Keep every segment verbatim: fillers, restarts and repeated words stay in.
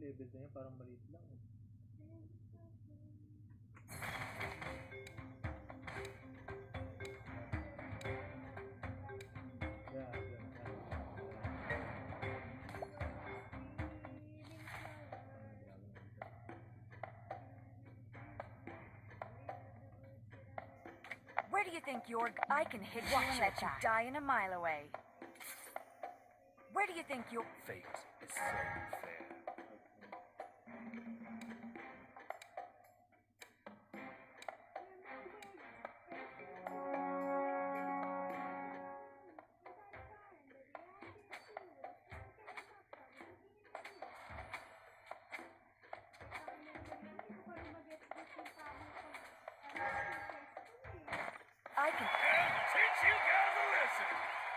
benta niya parang maliit lang. Yeah, yeah, Where do you think you're... I can hit you and let you die in a mile away. Where do you think you're... Fate is so unfair. I can... And teach you guys a lesson!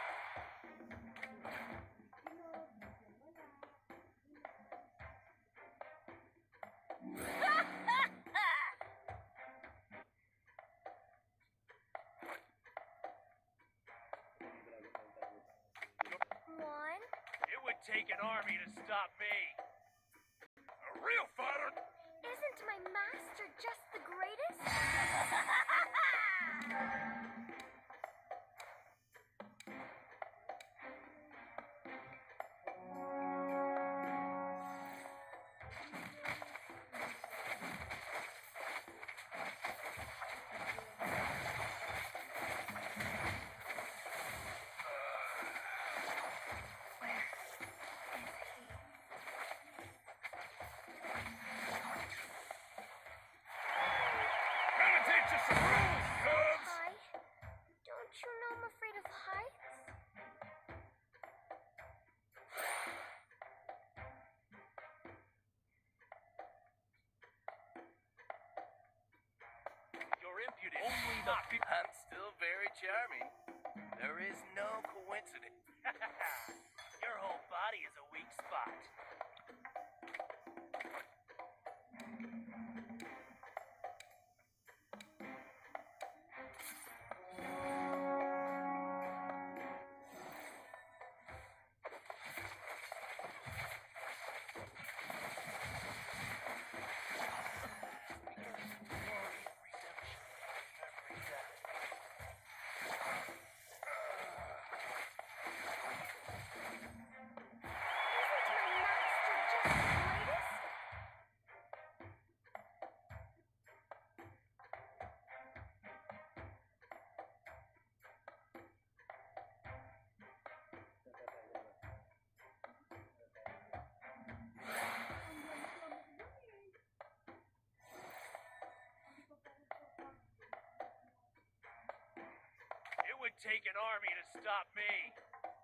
One. It would take an army to stop me. A real fighter! Isn't my master just the greatest? Gotta teach you some rules, cubs! Hi. Don't you know I'm afraid of heights? You're impudent. Only the fe- I'm still very charming. There is no coincidence. Your whole body is a weak spot. It would take an army to stop me.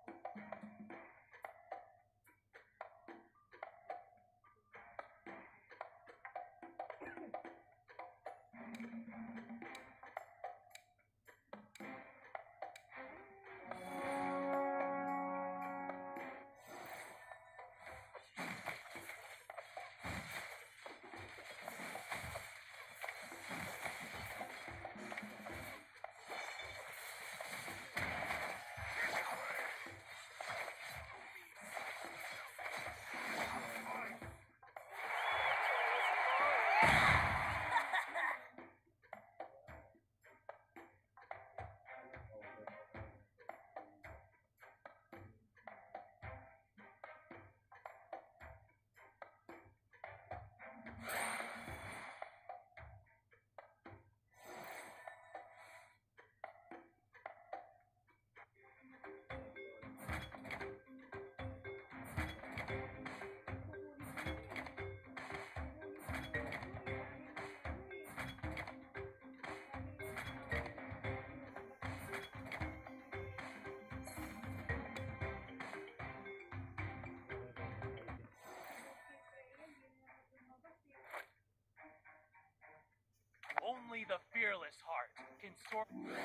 Only the fearless heart can soar.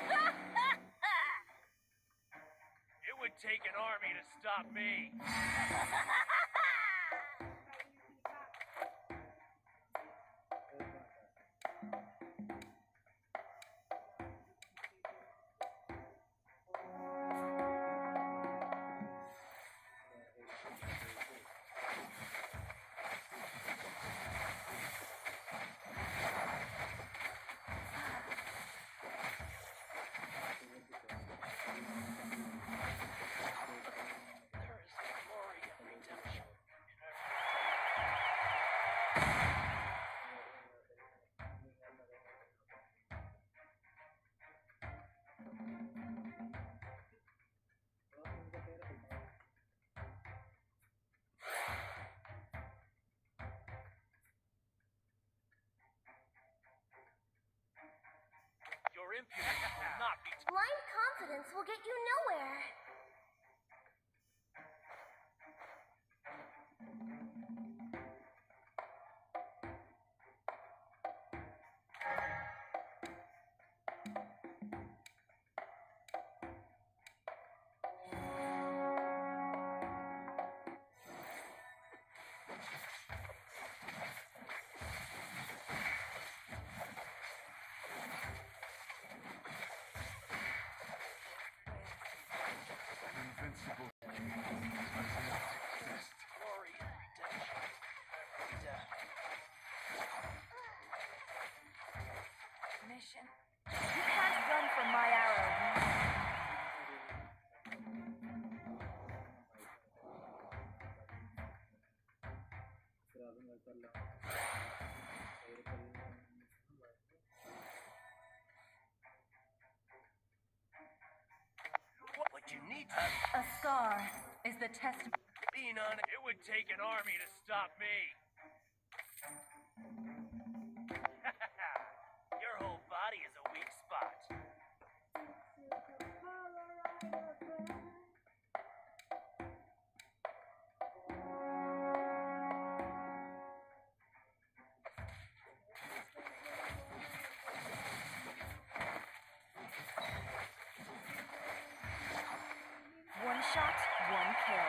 It would take an army to stop me. impudence will not be. Blind confidence will get you nowhere. Invincible king does not exist. Glory and redemption. Death. Mission. You can't run from my arrow. Grabe nga pala. Pero pala What would you need to A scar is the test. being on it? It would take an army to stop me. Your whole body is a weak spot. One shot, one kill.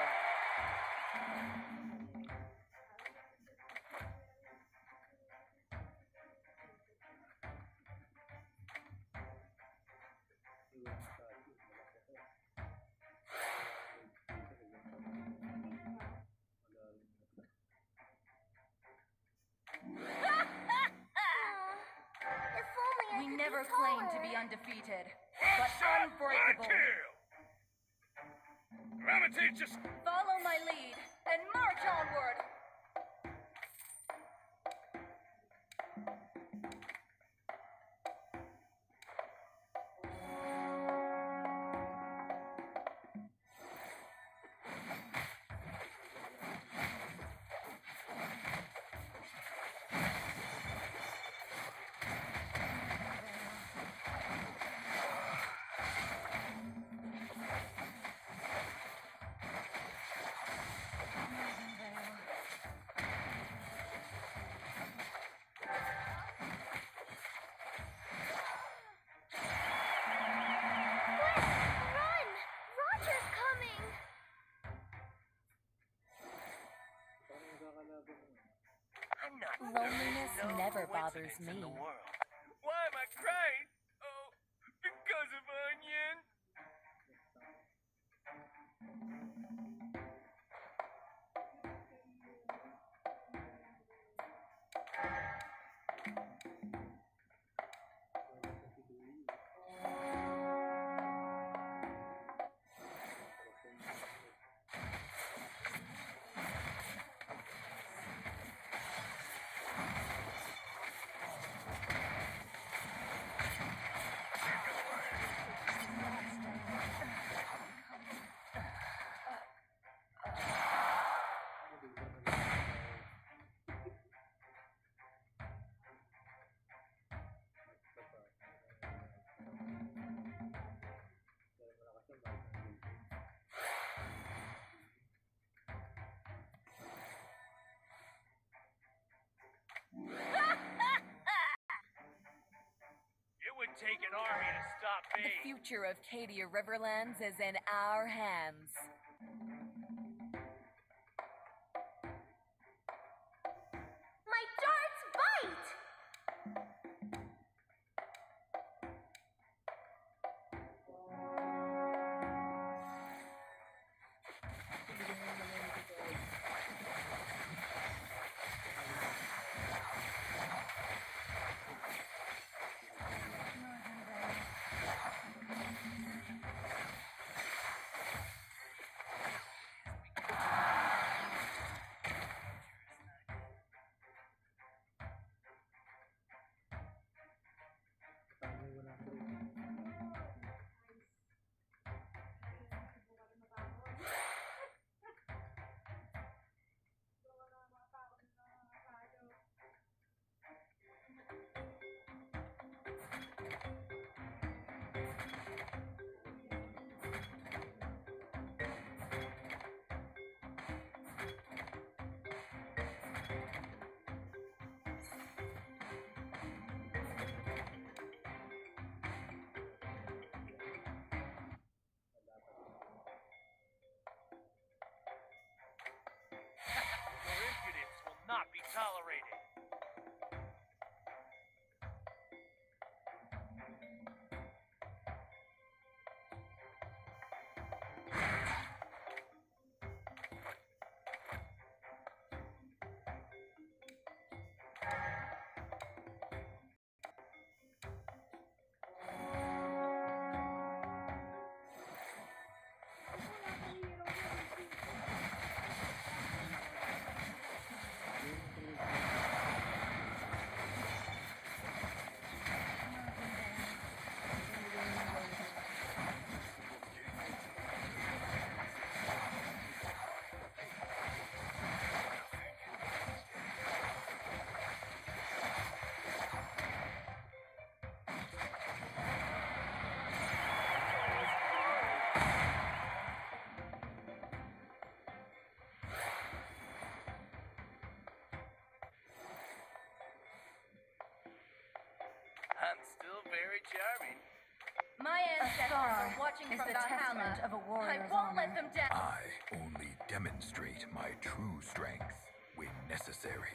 iwan sa tayo. Malalim na. If only I We could never be claimed to taller. be undefeated, but unbreakable. I'ma teach you. Follow my lead and march onward. Run! Roger's coming! Paano magkakalaban mo? I'm not. Loneliness There is no never coincidence bothers in me. the world. Why am I crying? Oh, because of Onion. Wala sa si Louie. It would take an army to stop The me. future of Cadia Riverlands is in our hands. My darts bite! still very charming. My ancestors are watching from Valhalla. Of a I won't let them down. I only demonstrate my true strength when necessary.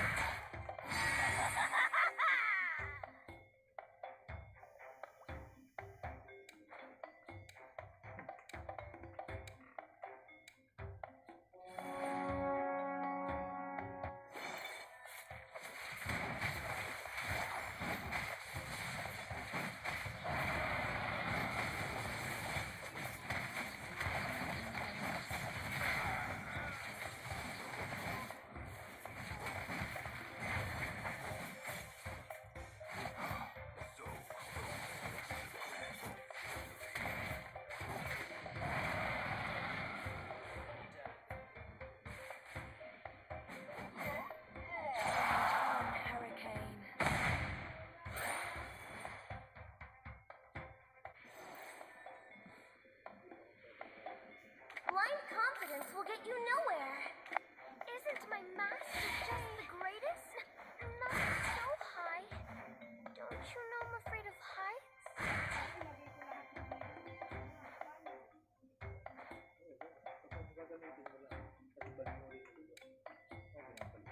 Blind confidence will get you nowhere. Isn't my master just the greatest? Not so high. Don't you know I'm afraid of heights? Kapag gagamitin mo lang, at ibalik mo rin ito. Okay lang pala.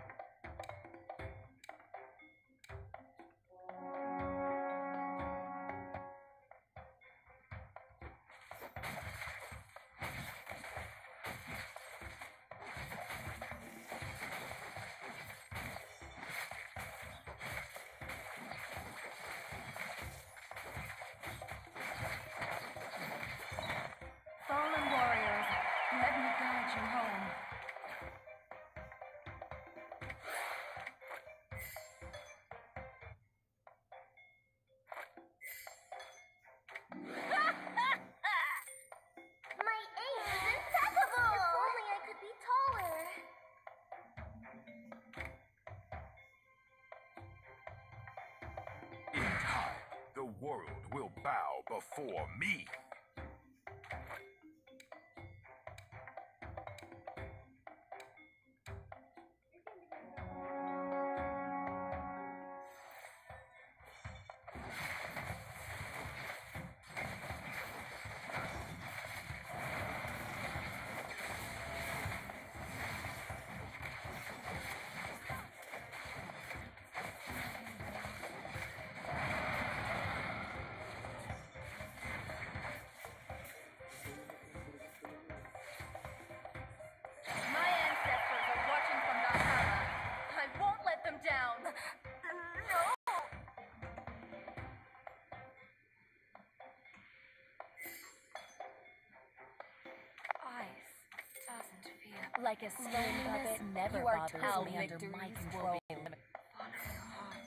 Fallen warriors, let me guide you home. My aim is impeccable! If only I could be taller. In time, the world will bow before me. My ancestors are watching from Valhalla. I won't let them down. No. Ice doesn't feel like a stone puppet. Never You are bothers told me under victories my will control. be limited. Follow your heart.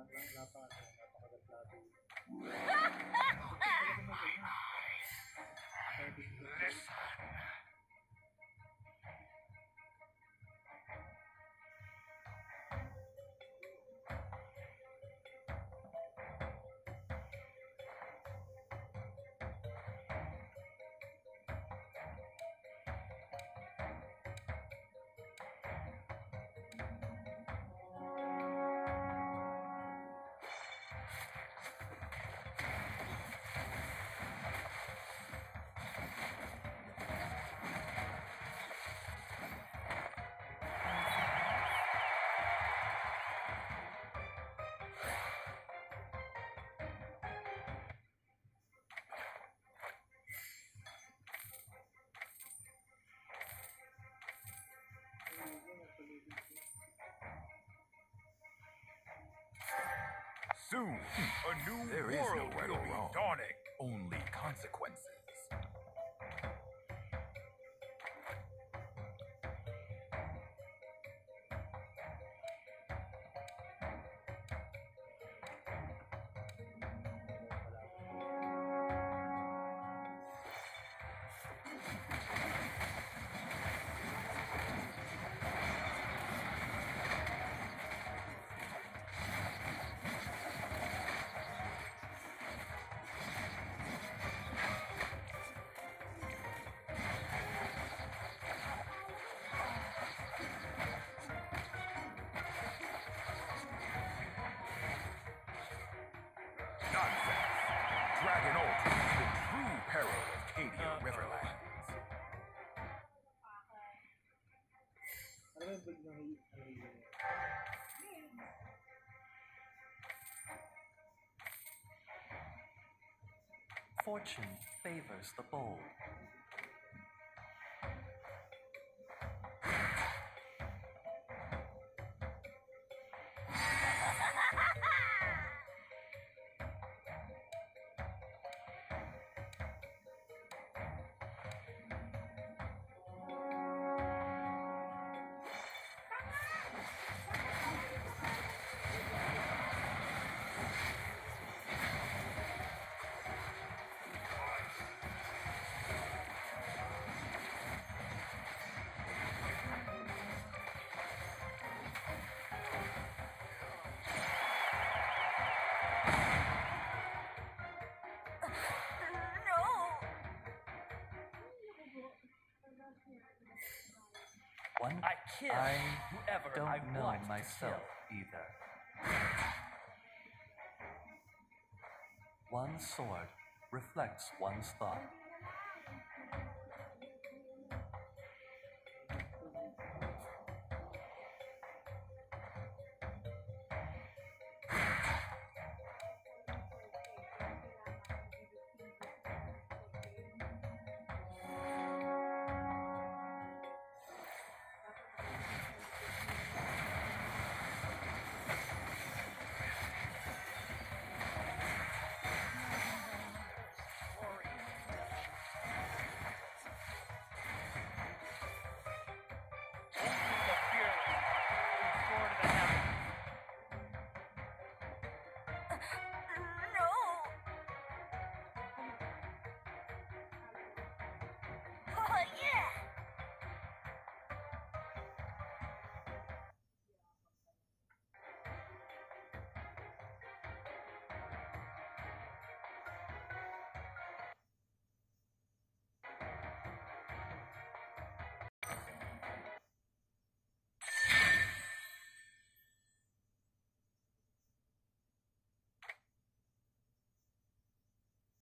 napa, napakagatlado. Soon, a new There is world no right will or be wrong. dawning. Only consequences. Nonsense. Dragon Ult is the true peril of Cadia Riverlands. Ano ba yung build ng hi- ano yun? Fortune favors the bold. One I kill I whoever don't I know want to myself either. One sword reflects one's thought.